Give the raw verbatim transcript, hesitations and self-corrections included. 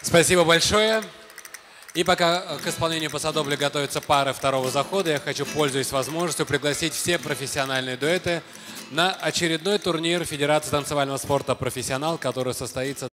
Спасибо большое. И пока к исполнению пасадобля готовятся пары второго захода, я хочу, пользуясь возможностью, пригласить все профессиональные дуэты на очередной турнир Федерации танцевального спорта «Профессионал», который состоится